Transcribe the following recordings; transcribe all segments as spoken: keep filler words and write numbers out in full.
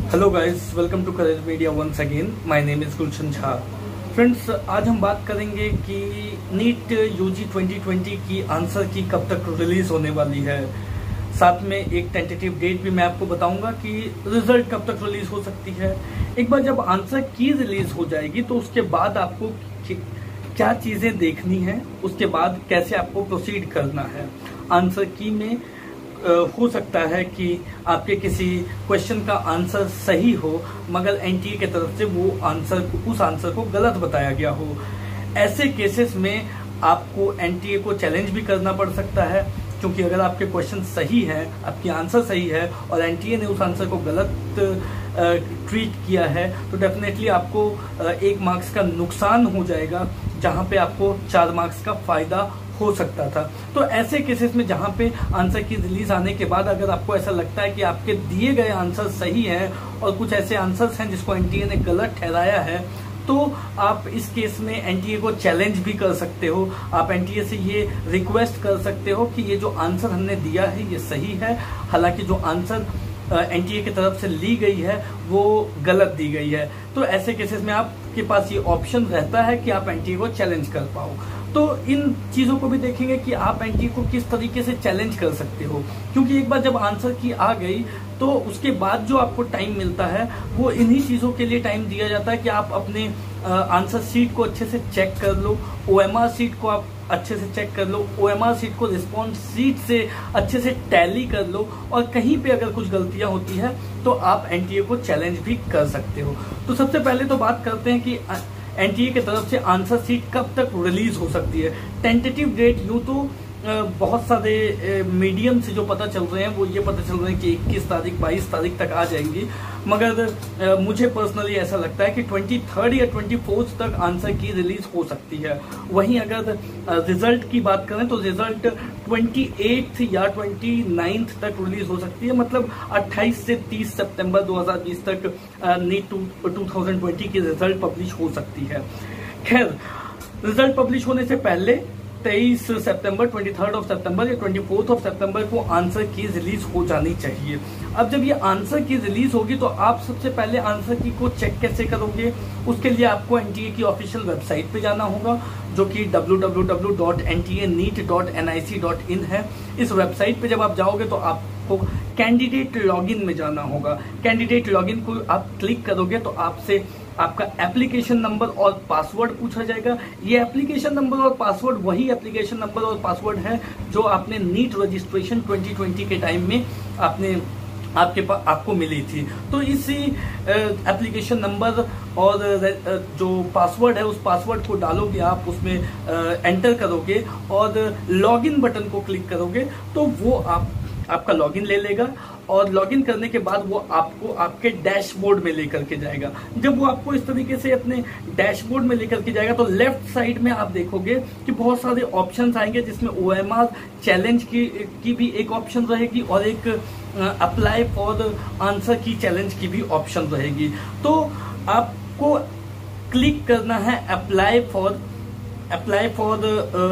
Hello guys, welcome to Courage Media once again. My name is Gulshan Jha. Friends, आज हम बात करेंगे कि नीट यूजी ट्वेंटी ट्वेंटी की आंसर की कब तक रिलीज होने वाली है। साथ में एक टेंटेटिव डेट भी मैं आपको बताऊंगा कि रिजल्ट कब तक रिलीज हो सकती है। एक बार जब आंसर की रिलीज हो जाएगी तो उसके बाद आपको क्या चीजें देखनी है, उसके बाद कैसे आपको प्रोसीड करना है। आंसर की में हो सकता है कि आपके किसी क्वेश्चन का आंसर सही हो मगर एनटीए की तरफ से वो आंसर उस आंसर को गलत बताया गया हो। ऐसे केसेस में आपको एनटीए को चैलेंज भी करना पड़ सकता है, क्योंकि अगर आपके क्वेश्चन सही है, आपकी आंसर सही है और एनटीए ने उस आंसर को गलत ट्रीट किया है तो डेफिनेटली आपको एक मार्क्स का नुकसान हो जाएगा, जहां पे आपको चार मार्क्स का फायदा हो सकता था। तो ऐसे केसेस में जहां पे आंसर की रिलीज आने के बाद अगर आपको ऐसा लगता है कि आपके दिए गए आंसर सही है और कुछ ऐसे आंसर्स हैं जिसको एनटीए ने गलत ठहराया है, तो आप इस केस में एनटीए को चैलेंज भी कर सकते हो। आप एनटीए से ये रिक्वेस्ट कर सकते हो कि ये जो आंसर हमने दिया है ये सही है, हालांकि जो आंसर एनटीए की तरफ से ली गई है वो गलत दी गई है। तो ऐसे केसेस में आपके पास ये ऑप्शन रहता है कि आप एनटीए को चैलेंज कर पाओ। तो इन चीजों को भी देखेंगे कि आप एनटीए को किस तरीके से चैलेंज कर सकते हो, क्योंकि एक बार जब आंसर की आ गई तो उसके बाद जो आपको टाइम मिलता है वो इन्हीं चीजों के लिए टाइम दिया जाता है कि आप अपने आंसर शीट को अच्छे से चेक कर लो, ओएमआर शीट को आप अच्छे से चेक कर लो, ओएमआर शीट को रिस्पॉन्स शीट से अच्छे से टैली कर लो और कहीं पे अगर कुछ गलतियां होती है तो आप एनटीए को चैलेंज भी कर सकते हो। तो सबसे पहले तो बात करते हैं कि एनटीए की तरफ से आंसर शीट कब तक रिलीज हो सकती है। टेंटेटिव डेट यूं तो बहुत सारे मीडियम से जो पता चल रहे हैं वो ये पता चल रहे हैं कि इक्कीस तारीख बाईस तारीख तक आ जाएंगी, मगर मुझे पर्सनली ऐसा लगता है कि तेईस या चौबीस तक आंसर की रिलीज हो सकती है। वहीं अगर रिजल्ट की बात करें तो रिजल्ट अट्ठाईस या उनतीस तक रिलीज हो सकती है, मतलब अट्ठाईस से तीस सितंबर दो हज़ार बीस तक नीट दो हज़ार बीस की रिजल्ट पब्लिश हो सकती है। खैर, रिजल्ट पब्लिश होने से पहले तेईस सितंबर, तेईस ऑफ सितंबर या चौबीस ऑफ सितंबर को आंसर की रिलीज हो जानी चाहिए। अब जब ये आंसर की रिलीज होगी तो आप सबसे पहले आंसर की को चेक कैसे करोगे, उसके लिए आपको एनटीए की ऑफिशियल वेबसाइट पे जाना होगा, जो कि W W W dot N T A NEET dot N I C dot in है। इस वेबसाइट पे जब आप जाओगे तो आपको कैंडिडेट लॉगिन में जाना होगा। कैंडिडेट लॉगिन को आप क्लिक करोगे तो आपसे आपका एप्लीकेशन नंबर और पासवर्ड पूछा जाएगा। ये एप्लीकेशन नंबर और पासवर्ड वही एप्लीकेशन नंबर और पासवर्ड है जो आपने नीट रजिस्ट्रेशन ट्वेंटी ट्वेंटी के टाइम में आपने आपके पास आपको मिली थी। तो इसी एप्लीकेशन नंबर और जो पासवर्ड है उस पासवर्ड को डालोगे आप, उसमें एंटर करोगे और लॉगिन बटन को क्लिक करोगे तो वो आप आपका लॉगिन ले लेगा और लॉगिन करने के बाद वो आपको आपके डैशबोर्ड में लेकर के जाएगा। जब वो आपको इस तरीके से अपने डैशबोर्ड में लेकर के जाएगा तो लेफ्ट साइड में आप देखोगे कि बहुत सारे ऑप्शंस आएंगे, जिसमें ओएमआर चैलेंज की की भी एक ऑप्शन रहेगी और एक apply for answer key challenge की भी ऑप्शन रहेगी। तो आपको क्लिक करना है apply for apply for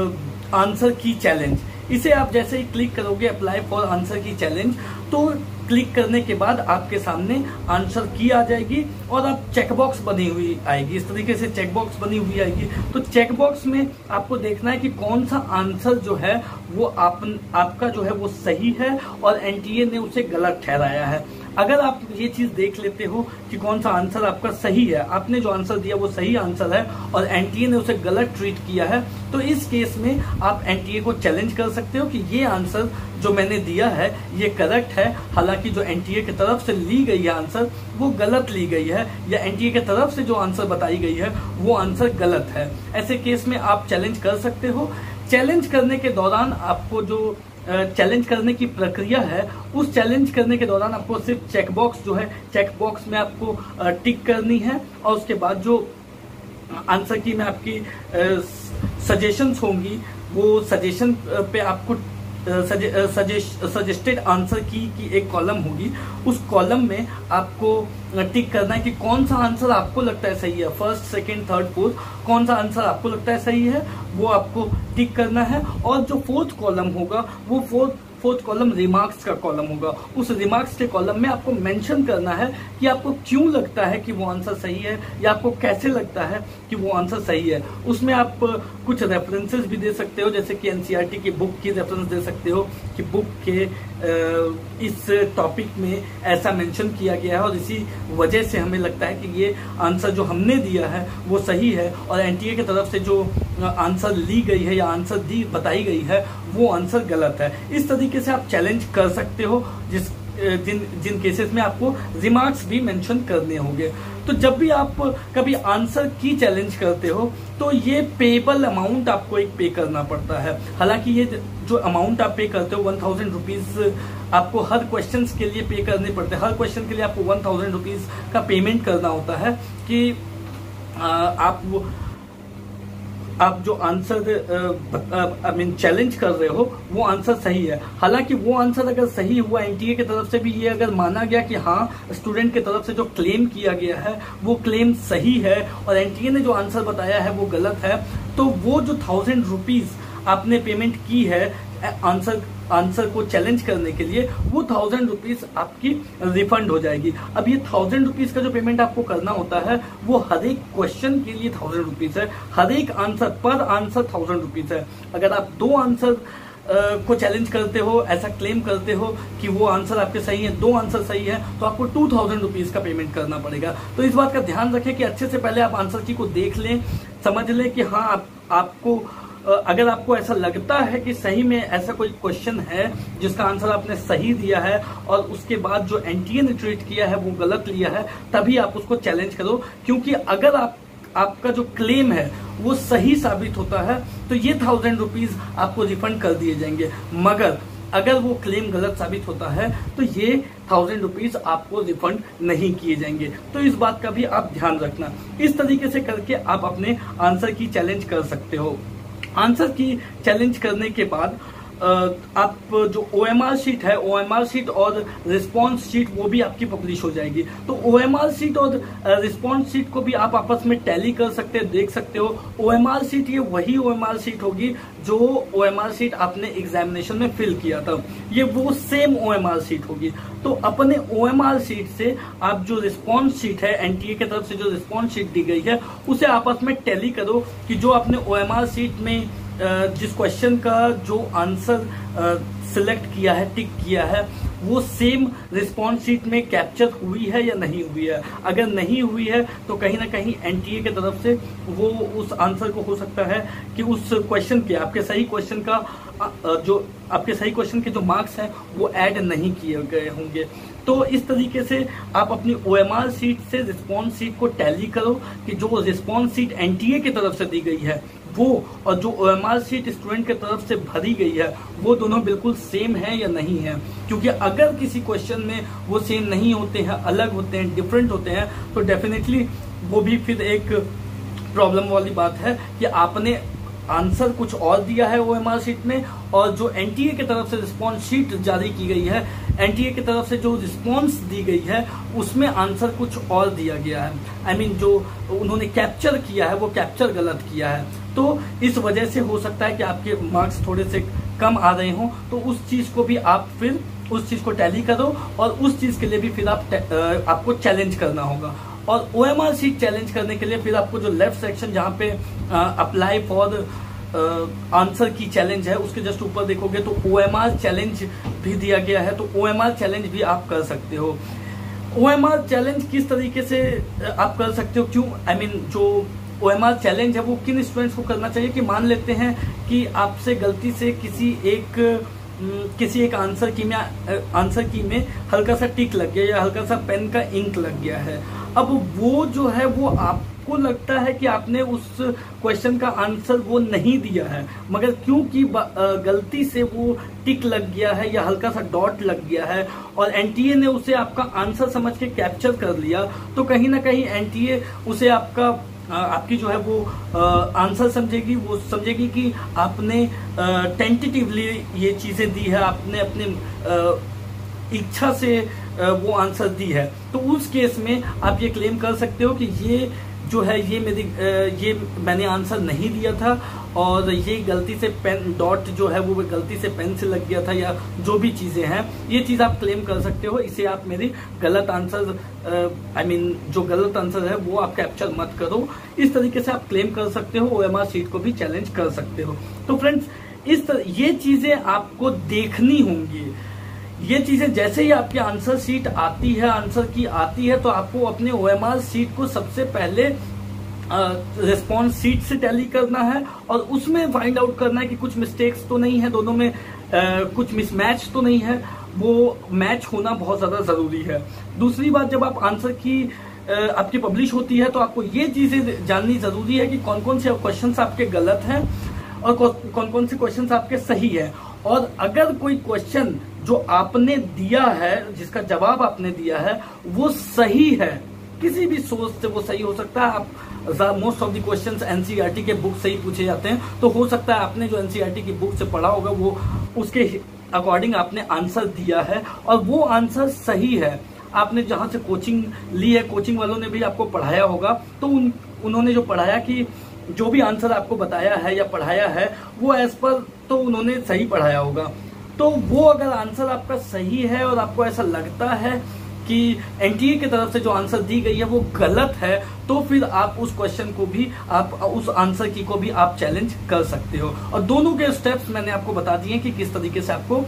answer key challenge. इसे आप जैसे ही क्लिक करोगे apply for answer key challenge, तो क्लिक करने के बाद आपके सामने आंसर की आ जाएगी और आप चेकबॉक्स बनी हुई आएगी। इस तरीके से चेकबॉक्स बनी हुई आएगी। तो चेकबॉक्स में आपको देखना है कि कौन सा आंसर जो है वो आप आपका जो है वो सही है और एनटीए ने उसे गलत ठहराया है। अगर आप ये चीज देख लेते हो कि कौन सा आंसर आपका सही है, आपने जो आंसर दिया वो सही आंसर है और एनटीए ने उसे गलत ट्रीट किया है, तो इस केस में आप एनटीए को चैलेंज कर सकते हो कि ये आंसर जो मैंने दिया है ये करेक्ट है, हालांकि जो एनटीए की तरफ से ली गई है आंसर वो गलत ली गई है, या एनटीए की तरफ से जो आंसर बताई गई है वो आंसर गलत है। ऐसे केस में आप चैलेंज कर सकते हो। चैलेंज करने के दौरान आपको जो चैलेंज करने की प्रक्रिया है, उस चैलेंज करने के दौरान आपको सिर्फ चेकबॉक्स जो है चेकबॉक्स में आपको टिक करनी है और उसके बाद जो आंसर की में आपकी सजेशंस होंगी वो सजेशन पे आपको सजेस्टेड आंसर की की एक कॉलम होगी। उस कॉलम में आपको टिक करना है कि कौन सा आंसर आपको लगता है सही है, फर्स्ट सेकंड थर्ड फोर्थ कौन सा आंसर आपको लगता है सही है वो आपको टिक करना है। और जो फोर्थ कॉलम होगा वो फोर्थ फोर्थ कॉलम रिमार्क्स का कॉलम होगा। उस रिमार्क्स के कॉलम में आपको मेंशन करना है कि आपको क्यों लगता है कि वो आंसर सही है या आपको कैसे लगता है कि वो आंसर सही है। उसमें आप कुछ रेफरेंसेस भी दे सकते हो, जैसे कि एनसीईआरटी की बुक की रेफरेंस दे सकते हो कि बुक के इस टॉपिक में ऐसा मेंशन किया गया है और इसी वजह से हमें लगता है कि ये आंसर जो हमने दिया है वो सही है, और एनटीए की तरफ से जो आंसर ली गई है या आंसर दी बताई गई है वो आंसर गलत है। इस तरीके से आप चैलेंज कर सकते हो, जिस जिन जिन केसेस में आपको रिमार्क्स भी मेंशन करने होंगे। तो जब भी आप कभी आंसर की चैलेंज करते हो तो ये पेबल अमाउंट आपको एक पे करना पड़ता है। हालांकि ये जो अमाउंट आप पे करते हो वन थाउजेंड रुपीज आपको हर क्वेश्चन के लिए पे करने पड़ते हैं। हर क्वेश्चन के लिए आपको वन थाउजेंड रुपीज का पेमेंट करना होता है कि आप वो आप जो आंसर आई मीन चैलेंज कर रहे हो वो आंसर सही है। हालांकि वो आंसर अगर सही हुआ, एनटीए की तरफ से भी ये अगर माना गया कि हाँ स्टूडेंट की तरफ से जो क्लेम किया गया है वो क्लेम सही है और एनटीए ने जो आंसर बताया है वो गलत है, तो वो जो थाउजेंड रुपीज आपने पेमेंट की है आंसर आंसर को चैलेंज करने के लिए, वो थाउजेंड रुपीज आपकी रिफंड हो जाएगी। अब ये थाउजेंड रुपीज का जो पेमेंट आपको करना होता है वो हर एक क्वेश्चन के लिए थाउजेंड रुपीज है, हर एक आंसर पर आंसर थाउजेंड रुपीज है। अगर आप दो आंसर को चैलेंज करते हो, ऐसा क्लेम करते हो कि वो आंसर आपके सही है, दो आंसर सही है, तो आपको टू थाउजेंड रुपीज का पेमेंट करना पड़ेगा। तो इस बात का ध्यान रखें कि अच्छे से पहले आप आंसर की को देख लें, समझ लें कि हाँ आप, आपको अगर आपको ऐसा लगता है कि सही में ऐसा कोई क्वेश्चन है जिसका आंसर आपने सही दिया है और उसके बाद जो एनटीए ने ट्रीट किया है वो गलत लिया है, तभी आप उसको चैलेंज करो। क्योंकि अगर आप आपका जो क्लेम है वो सही साबित होता है तो ये थाउजेंड रुपीज आपको रिफंड कर दिए जाएंगे, मगर अगर वो क्लेम गलत साबित होता है तो ये थाउजेंड रुपीज आपको रिफंड नहीं किए जाएंगे। तो इस बात का भी आप ध्यान रखना। इस तरीके से करके आप अपने आंसर की चैलेंज कर सकते हो। आंसर की चैलेंज करने के बाद आप जो ओएमआर शीट है, ओएमआर शीट और रिस्पॉन्स शीट वो भी आपकी पब्लिश हो जाएगी। तो ओएमआर शीट और रिस्पॉन्स शीट को भी आप आपस में टैली कर सकते हैं, देख सकते हो। ओएमआर शीट ये वही ओएमआर शीट होगी जो ओएमआर शीट आपने एग्जामिनेशन में फिल किया था, ये वो सेम ओएमआर शीट होगी। तो अपने ओएमआर शीट से आप जो रिस्पॉन्स शीट है, एनटीए की तरफ से जो रिस्पॉन्स शीट दी गई है उसे आपस में टैली करो कि जो आपने ओएमआर शीट में जिस क्वेश्चन का जो आंसर सिलेक्ट किया है, टिक किया है, वो सेम रिस्पॉन्स शीट में कैप्चर हुई है या नहीं हुई है। अगर नहीं हुई है तो कहीं ना कहीं एनटीए की तरफ से वो उस आंसर को हो सकता है कि उस क्वेश्चन के आपके सही क्वेश्चन का जो आपके सही क्वेश्चन के जो मार्क्स हैं वो ऐड नहीं किए गए होंगे। तो इस तरीके से आप अपनी ओएमआर शीट से रिस्पॉन्स शीट को टैली करो कि जो रिस्पॉन्स शीट एनटीए की तरफ से दी गई है वो और जो ओएमआर शीट स्टूडेंट की तरफ से भरी गई है वो दोनों बिल्कुल सेम है या नहीं है। क्योंकि अगर किसी क्वेश्चन में वो सेम नहीं होते हैं, अलग होते हैं, डिफरेंट होते हैं, तो डेफिनेटली वो भी फिर एक प्रॉब्लम वाली बात है कि आपने आंसर कुछ और दिया है ओएमआर शीट में और जो एनटीए की तरफ से रिस्पॉन्स शीट जारी की गई है, एनटीए की तरफ से जो रिस्पॉन्स दी गई है उसमें आंसर कुछ और दिया गया है। आई I मीन mean, जो उन्होंने कैप्चर किया है वो कैप्चर गलत किया है। तो इस वजह से हो सकता है कि आपके मार्क्स थोड़े से कम आ रहे हों, तो उस चीज को भी आप फिर उस चीज को टैली करो और उस चीज के लिए भी फिर आप आपको चैलेंज करना होगा। और ओएमआर शीट चैलेंज करने के लिए फिर आपको जो लेफ्ट सेक्शन जहाँ पे apply for answer key challenge है उसके जस्ट ऊपर देखोगे तो ओएमआर चैलेंज भी दिया गया है। तो ओएमआर चैलेंज भी आप कर सकते हो। ओएमआर चैलेंज किस तरीके से आप कर सकते हो, क्यों आई I मीन mean, जो ओएमआर चैलेंज है वो किन स्टूडेंट्स को करना चाहिए कि मान लेते हैं कि आपसे गलती से किसी एक किसी एक आंसर की में आंसर की में हल्का सा टिक लग गया या हल्का सा पेन का इंक लग गया है। अब वो जो है वो आपको लगता है कि आपने उस क्वेश्चन का आंसर वो नहीं दिया है, मगर क्योंकि गलती से वो टिक लग गया है या हल्का सा डॉट लग गया है और एनटीए ने उसे आपका आंसर समझ के कैप्चर कर लिया, तो कहीं ना कहीं एनटीए उसे आपका आपकी जो है वो आंसर समझेगी, वो समझेगी कि आपने टेंटेटिवली ये चीजें दी है, आपने अपने इच्छा से वो आंसर दी है। तो उस केस में आप ये क्लेम कर सकते हो कि ये जो है ये मेरी ये मैंने आंसर नहीं दिया था और ये गलती से पेन डॉट जो है वो गलती से पेन से लग गया था, या जो भी चीजें हैं, ये चीज आप क्लेम कर सकते हो। इसे आप मेरी गलत आंसर आई मीन जो गलत आंसर है वो आप कैप्चर मत करो। इस तरीके से आप क्लेम कर सकते हो, ओएमआर शीट को भी चैलेंज कर सकते हो। तो फ्रेंड्स इस तरह ये चीजें आपको देखनी होंगी। ये चीजें जैसे ही आपकी आंसर शीट आती है, आंसर की आती है, तो आपको अपने ओएमआर शीट को सबसे पहले रिस्पॉन्स शीट से टैली करना है और उसमें फाइंड आउट करना है कि कुछ मिस्टेक्स तो नहीं है, दोनों में आ, कुछ मिसमैच तो नहीं है। वो मैच होना बहुत ज्यादा जरूरी है। दूसरी बात, जब आप आंसर की आ, आपकी पब्लिश होती है तो आपको ये चीजें जाननी जरूरी है कि कौन कौन से क्वेश्चन आपके गलत हैं और कौन कौन से क्वेश्चन आपके सही है। और अगर कोई क्वेश्चन जो आपने दिया है, जिसका जवाब आपने दिया है, वो सही है, किसी भी सोर्स से वो सही हो सकता है। आप most of the questions NCERT के बुक से ही पूछे जाते हैं, तो हो सकता है आपने जो एनसीईआरटी की बुक से पढ़ा होगा वो उसके अकॉर्डिंग आपने आंसर दिया है और वो आंसर सही है। आपने जहां से कोचिंग ली है, कोचिंग वालों ने भी आपको पढ़ाया होगा, तो उन, उन्होंने जो पढ़ाया कि जो भी आंसर आपको बताया है या पढ़ाया है वो एज पर तो उन्होंने सही पढ़ाया होगा। तो वो अगर आंसर आपका सही है और आपको ऐसा लगता है कि एनटीए की तरफ से जो आंसर दी गई है वो गलत है, तो फिर आप उस क्वेश्चन को भी, आप उस आंसर की को भी आप चैलेंज कर सकते हो। और दोनों के स्टेप्स मैंने आपको बता दिए कि किस तरीके से आपको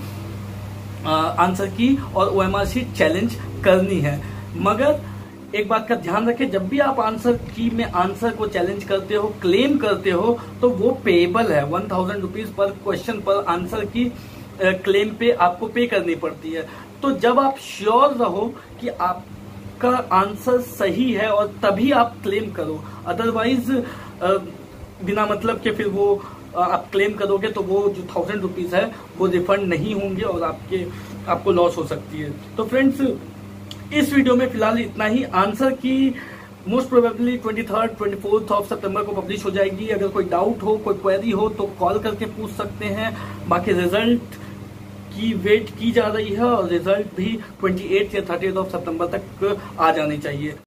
आंसर की और ओएमआर शीट चैलेंज करनी है। मगर एक बात का ध्यान रखें, जब भी आप आंसर की में आंसर को चैलेंज करते हो, क्लेम करते हो, तो वो पेएबल है। वन थाउजेंड रुपीज पर क्वेश्चन पर आंसर की क्लेम पे आपको पे करनी पड़ती है। तो जब आप श्योर रहो कि आपका आंसर सही है और तभी आप क्लेम करो, अदरवाइज बिना मतलब के फिर वो आप क्लेम करोगे तो वो जो थाउजेंड रुपीज है वो रिफंड नहीं होंगे और आपके आपको लॉस हो सकती है। तो फ्रेंड्स इस वीडियो में फिलहाल इतना ही। Answer key most probably twenty third twenty fourth of सितंबर को पब्लिश हो जाएगी। अगर कोई डाउट हो, कोई क्वेरी हो तो कॉल करके पूछ सकते हैं। बाकी रिजल्ट की वेट की जा रही है और रिजल्ट भी अट्ठाईस या तीस ऑफ सितंबर तक आ जाने चाहिए।